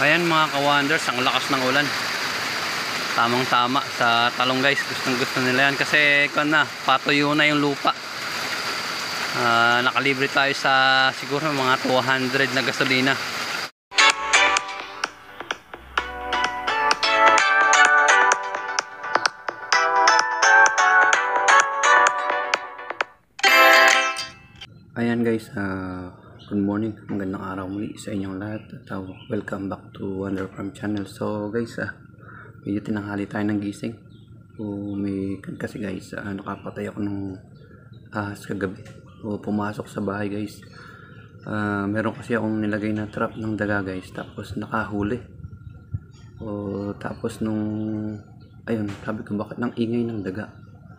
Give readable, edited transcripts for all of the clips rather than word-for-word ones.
Ayan mga ka-wonders, ang lakas ng ulan. Tamang tama sa talong guys. Gustong gusto nila yan kasi patuyo na yung lupa. Nakalibre tayo sa siguro mga 200 na gasolina. Ayan guys, good morning, magandang araw muli sa inyong lahat at welcome back to Wonder Farm Channel. So guys, medyo tinanghali tayo ng gising. Kasi guys, nakapatay ako ng ahas kagabi. Pumasok sa bahay guys. Meron kasi akong nilagay na trap ng daga guys, tapos nakahuli. Tapos ayun, sabi ko bakit nang ingay ng daga.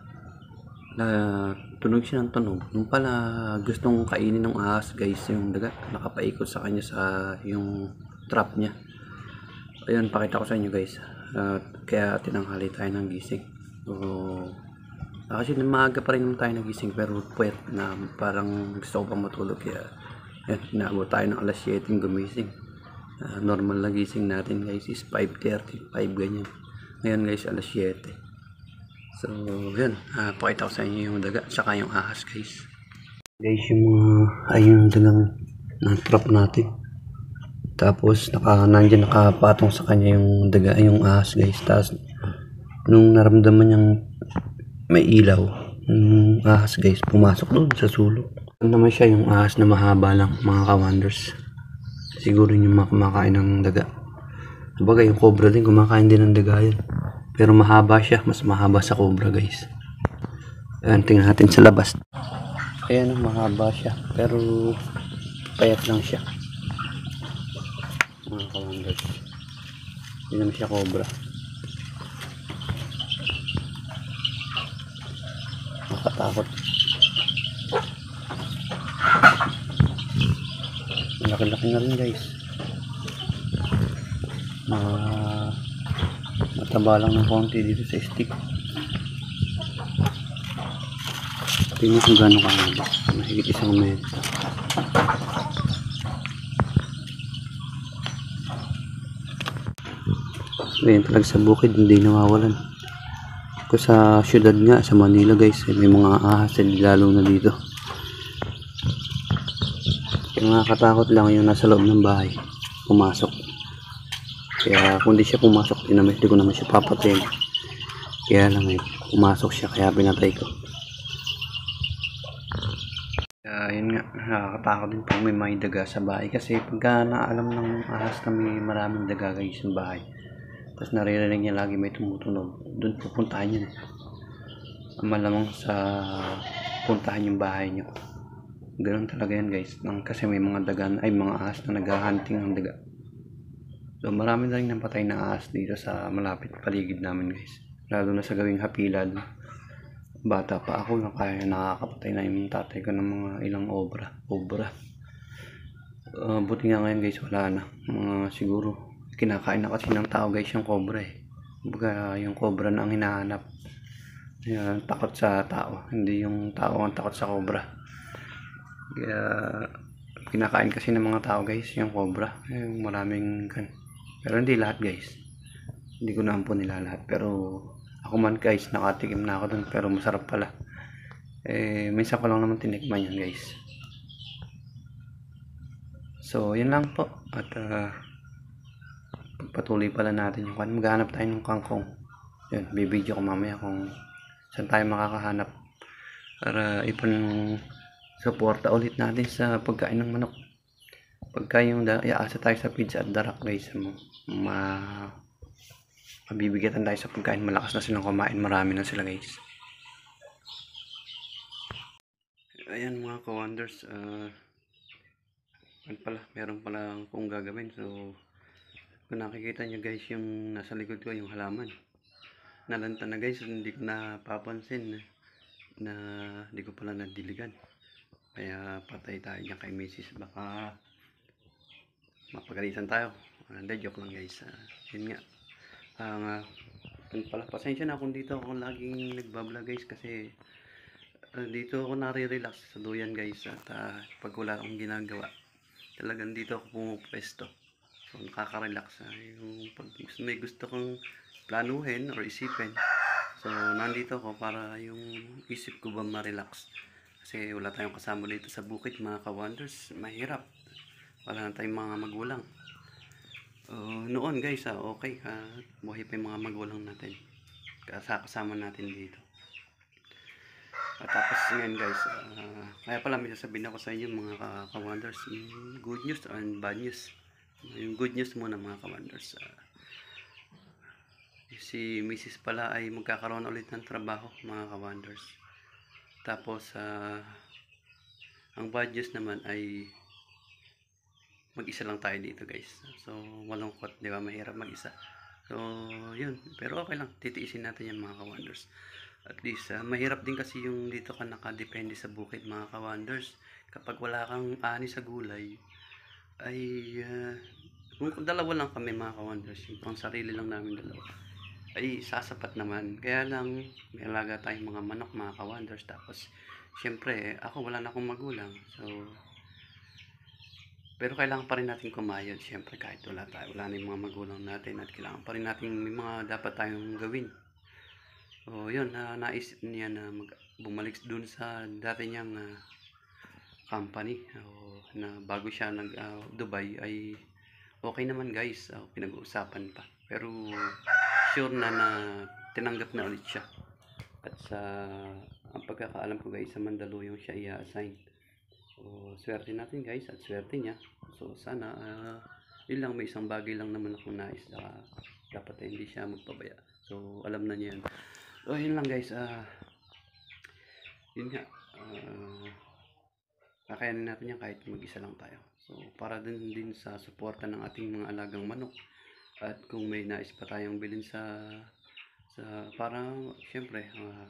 Tunog siya ng tunog. Nung pala gustong kainin ng ahas guys yung daga, nakapaikot sa kanya sa yung trap niya. Ayun, pakita ko sa inyo guys. Kaya tinanghali tayo ng gising. Actually maaga pa rin tayo nagising, pero puwet na parang gusto ko pang matulog, kaya yan, inaabot tayo ng alas 7 gumising. Normal na gising natin guys is 5:35 ganyan. Ngayon guys alas 7. So yun, pakita ko sa inyo yung daga saka yung ahas guys. Guys, yung ayun dagang ng trap natin. Tapos nandiyan nakapatong sa kanya yung daga, yung ahas guys. Tapos nung naramdaman niyang may ilaw, yung ahas guys pumasok doon sa sulok. Naman siya yung ahas na mahaba lang mga ka-wonders. Siguro yung kumakain ng daga. Sabagay yung cobra din kumakain din ng daga yan. Pero mahaba siya, mas mahaba sa cobra guys. Ayan, tingnan natin sa labas. Ayan, mahaba siya, pero payat lang siya mga ka-wonders. Hindi naman siya cobra. Nakatakot. Malaki-laki na rin guys. Mataba lang ng konti dito sa stick. Tingnan kung gano'n kahaba. Mahigit 1 metro. Ngayon talaga sa bukid hindi nawawalan. Kung sa syudad nga, sa Manila guys, may mga ahas, lalo na dito. Yung nakakatakot lang yung nasa loob ng bahay pumasok. Kaya kung di siya pumasok, hindi ko naman siya papatayin. Kaya lang pumasok siya, kaya pinatay ko. Yun nga, nakakatakot din pag may daga sa bahay. Kasi pagka naalam ng ahas na may maraming daga guys sa bahay, tapos naririnig niya lagi may tumutunog, doon pupuntahan yun. Malamang sa puntahan yung bahay nyo. Ganun talaga yan guys, kasi may mga daga, mga ahas na naghahunting ng daga. So marami na rin napatay na ahas dito sa malapit paligid namin guys. Lalo na sa gawing hapilan. Bata pa ako, nakakapatay na yung tatay ko ng mga ilang obra. Buti nga ngayon guys wala na. Siguro kinakain na kasi ng tao guys yung cobra Kumbaga yung cobra na ang hinahanap. Takot sa tao, hindi yung tao ang takot sa cobra. Kaya kinakain kasi ng mga tao guys yung cobra. Yung maraming pero hindi lahat guys. Hindi ko naman po nila lahat. Pero ako man guys, nakatikim na ako dun. Pero masarap pala. Minsan ko lang naman tinikman yan guys. So yun lang po. At patuloy pala natin yung maghanap tayo ng kangkong. Yun, bibidyo ko mamaya kung saan tayo makakahanap. Para suporta ulit natin sa pagkain ng manok. Pagka yung iaasa tayo sa pizza at darak guys, mabibigatan tayo sa pagkain. Malakas na silang kumain, marami na sila guys. Ayan mga ka-wonders, meron pala kung gagawin. So kung nakikita nyo guys yung nasa likod ko, yung halaman nalanta na guys, hindi ko napapansin na hindi ko pala nadiligan. Kaya patay tayo dyan kay Mrs. Baka mapagalitan tayo. Hindi, joke lang guys. Yun nga, pasensya na kung dito ako laging nagbablog guys, kasi dito ako nare-relax sa duyan guys. At pag wala akong ginagawa, talagang dito ako pumupwesto. So nakaka-relax. Yung pag may gusto kong planuhin or isipin, so nandito ako para yung isip ko ba ma-relax. Kasi wala tayong kasama dito sa bukid mga ka-wonders. Mahirap. Wala na tayong mga magulang. Noon guys, okay. Buhay pa yung mga magulang natin. Kasama natin dito. At tapos ngayon guys, kaya pala may sasabihin ako sa inyo mga ka-wonders, good news and bad news. Yung good news muna mga ka-wonders. Si Mrs. pala ay magkakaroon ulit ng trabaho mga ka-wonders. Tapos ang bad news naman ay mag-isa lang tayo dito guys. So malungkot, di ba? Mahirap mag-isa. So yun, pero okay lang, titiisin natin yan mga ka-wonders. At least mahirap din kasi yung dito ka nakadepende sa bukid mga ka-wonders. Kapag wala kang ani sa gulay ay kung dalawa lang kami mga ka-wonders, yung pang sarili lang namin dalawa, ay sasapat naman. Kaya lang may alaga tayong mga manok mga ka-wonders. Tapos syempre ako wala na akong magulang, so pero kailangan pa rin natin kumayod syempre kahit wala na yung mga magulang natin, at kailangan pa rin natin may mga dapat tayong gawin. So yun, naisip niya na bumalik dun sa dati niyang company, na bago siya nag Dubai ay okay naman guys. Pinag-uusapan pa, pero sure na tinanggap na ulit siya. At sa ang pagkakaalam ko guys, sa Mandaluyong siya i-assign. So swerte natin guys, at swerte niya. So sana yun lang, may isang bagay lang naman akong nais, dapat hindi siya magpabaya. So alam na niya yan. So yun lang guys, yun nga, kakayanin natin yan kahit mag-isa lang tayo. So para din sa suporta ng ating mga alagang manok, at kung may nais pa tayong bilhin para syempre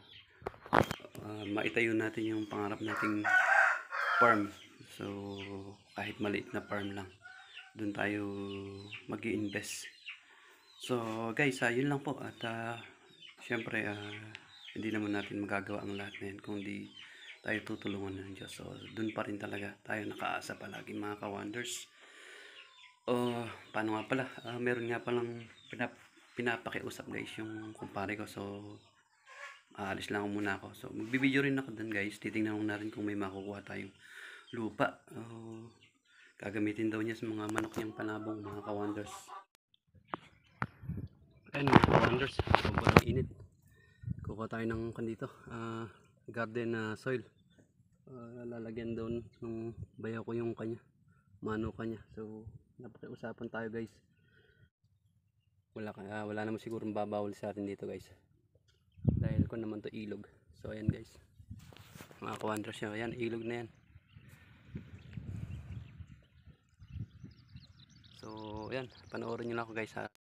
maitayo natin yung pangarap nating farm. So kahit maliit na farm lang, doon tayo mag-i-invest. So guys, yun lang po. At syempre hindi naman natin magagawa ang lahat na yan kung di tayo tutulungan ng Diyos. So doon pa rin talaga tayo nakaasa palagi mga ka-wonders. Paano nga pala, meron nga palang pinapakiusap guys yung kumpare ko. So aalis lang muna ako. So magbibideo rin ako dun guys. Titingnan natin kung may makukuha tayong lupa. Gagamitin daw niya sa mga manok niyang panabong mga ka-wonders. Ayan mga ka-wonders, sobrang init. Kukuha tayo ng dito, garden soil. Lalagyan doon ng bayaw ko yung mano kanya. So napakiusapan tayo guys. Wala naman siguro babawal sa atin dito guys, dahil ko naman to ilog. So ayan guys mga ka-wonders, ayan ilog na yan. So ayan, panoorin nyo lang ako guys ha.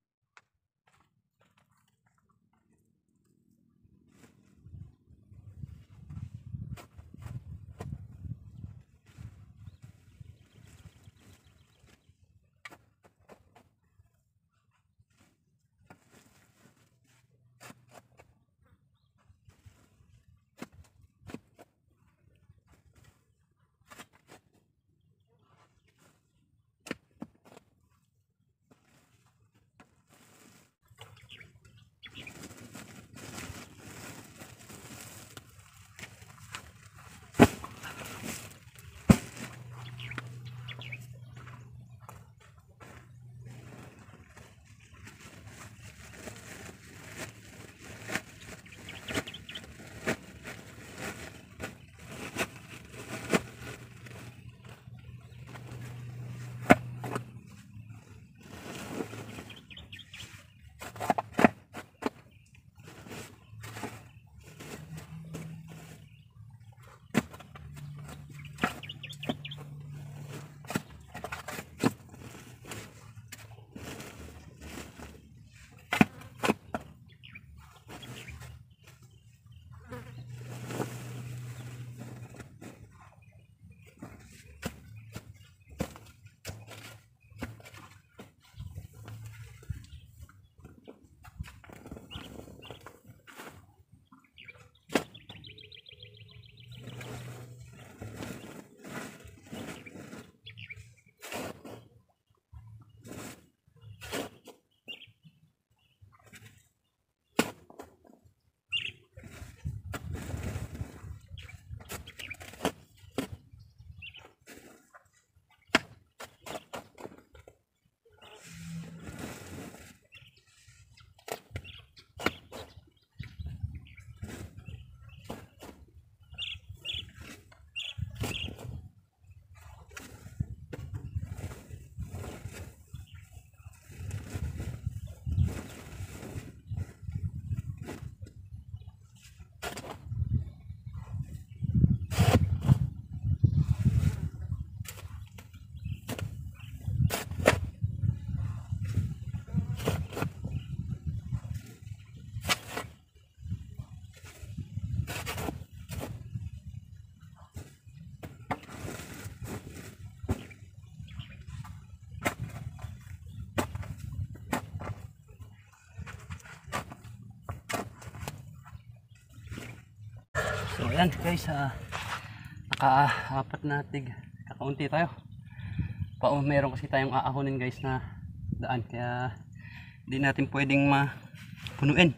ayan guys, naka-apat na tig. Kakaunti tayo. Meron kasi tayong aahonin guys na daan. Kaya hindi natin pwedeng mapunuin.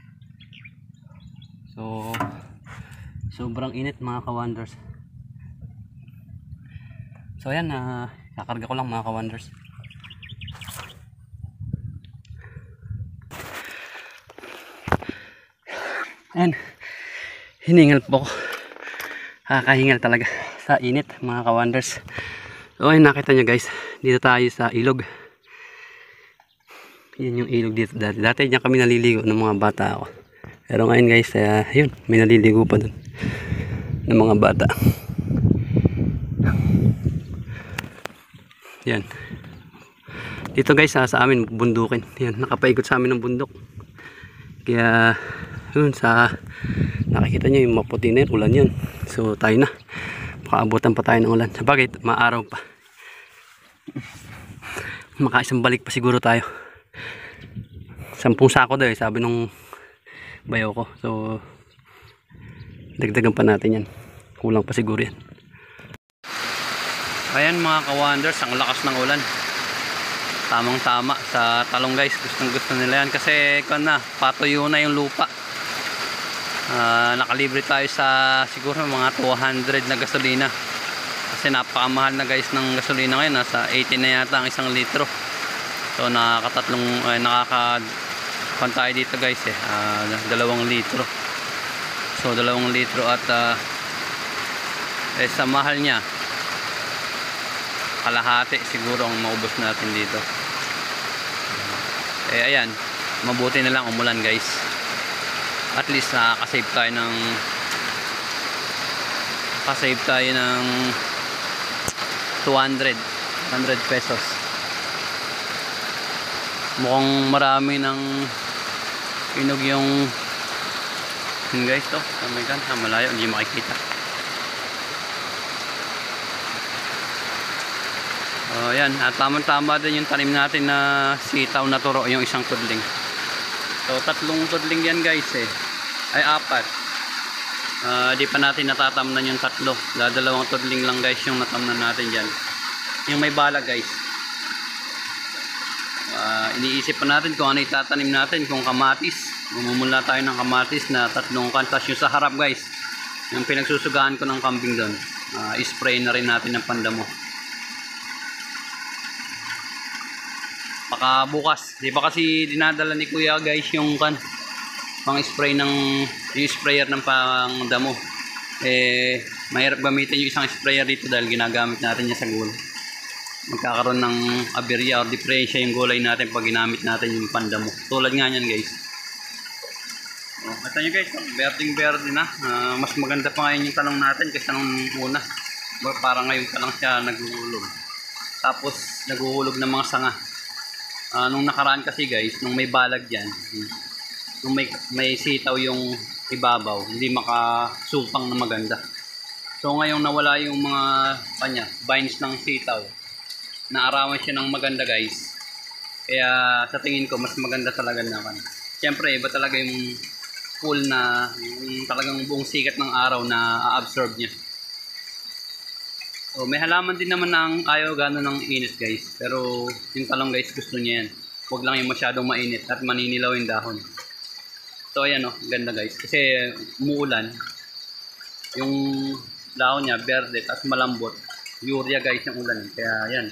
So, sobrang init mga ka-wonders. So ayan, kakarga ko lang mga ka-wonders. Ayan, hiningal po ko. Kakahingal talaga sa init mga ka-wonders. So ayun, nakita nyo guys, dito tayo sa ilog. Yan yung ilog dito dati. Dati dyan kami naliligo ng mga bata ako. Pero ngayon guys, yun, may naliligo pa dun ng mga bata. Yan. Dito guys, sa amin bundukin. Yan, nakapaikot sa amin ng bundok. Kaya yun, nakikita nyo yung maputi na yun, ulan yun. So tayo na, makaabutan pa tayo ng ulan. Sabagay, maaraw pa. Makaisang balik pa siguro tayo. 10 sako daw sabi nung bayaw ko. So dagdagan pa natin yan, kulang pa siguro yan. Ayan mga ka-wonders, ang lakas ng ulan. Tamang tama sa talong guys, gustong gusto nila yan kasi patuyo na yung lupa. Nakalibre tayo sa siguro mga 200 na gasolina kasi napakamahal na guys ng gasolina ngayon, nasa 80 na yata ang 1 litro. So nakakapan tayo dito guys 2 litro. So 2 litro at sa mahal niya kalahati siguro ang maubos natin dito. Ayan, mabuti na lang umulan guys. At least nakaka-save tayo ng 200 pesos. Mukhang marami ng inog yung guys to. Malayo, hindi makikita. Yan, at tamang-tama din yung tanim natin na sitaw na turo, yung 1 tudling. So 3 tudling yan guys ay 4. Di pa natin natatamnan yung 3. 2 tudling lang guys yung natamnan natin dyan. Yung may bala guys, iniisip pa natin kung ano itatanim natin, kung kamatis. Mumula tayo ng kamatis na 3 kantas. Yung sa harap guys, yung pinagsusugaan ko ng kambing doon, spray na rin natin ng pandamo. Baka bukas, di ba kasi dinadala ni kuya guys yung pang spray yung sprayer ng pangdamo. Mahirap gamitin yung isang sprayer dito dahil ginagamit natin niya sa gulay. Magkakaroon ng aberya o diferensya yung gulay natin pag ginamit natin yung pandamo. Tulad nga yan guys. Kita nyo guys, berding-berde na. Mas maganda pa ngayon yung talong natin kaysa nung una. Parang ngayon pa lang siya naghuhulog. Tapos naghuhulog ng mga sanga. Nung nakaraan kasi guys, nung may balag dyan, nung may sitaw yung ibabaw, hindi makasupang na maganda. So ngayong nawala yung mga vines ng sitaw, naarawan siya ng maganda guys. Kaya sa tingin ko mas maganda talaga naman. Siyempre iba talaga yung full na yung talagang buong sikat ng araw na a-absorb niya. So, may halaman din naman ng ayaw gano'n ng init guys. Pero yung talong guys gusto niya yan. Huwag lang yung masyadong mainit at maninilaw yung dahon. So ayan ganda guys. Kasi umuulan. Yung dahon niya berde at malambot. Urea guys yung ulan. Kaya ayan.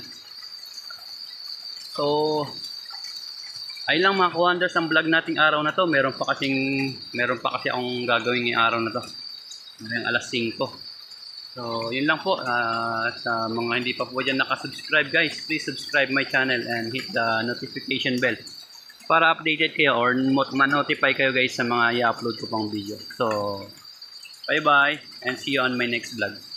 So ay lang mga ka-wonders ang vlog nating araw na to. Meron pa kasi akong gagawin ngayong araw na to. Ngayong alas 5. So, yun lang po. Sa mga hindi pa po dyan nakasubscribe guys, please subscribe my channel and hit the notification bell para updated kayo or ma-notify kayo guys sa mga i-upload ko pang video. So, bye bye and see you on my next vlog.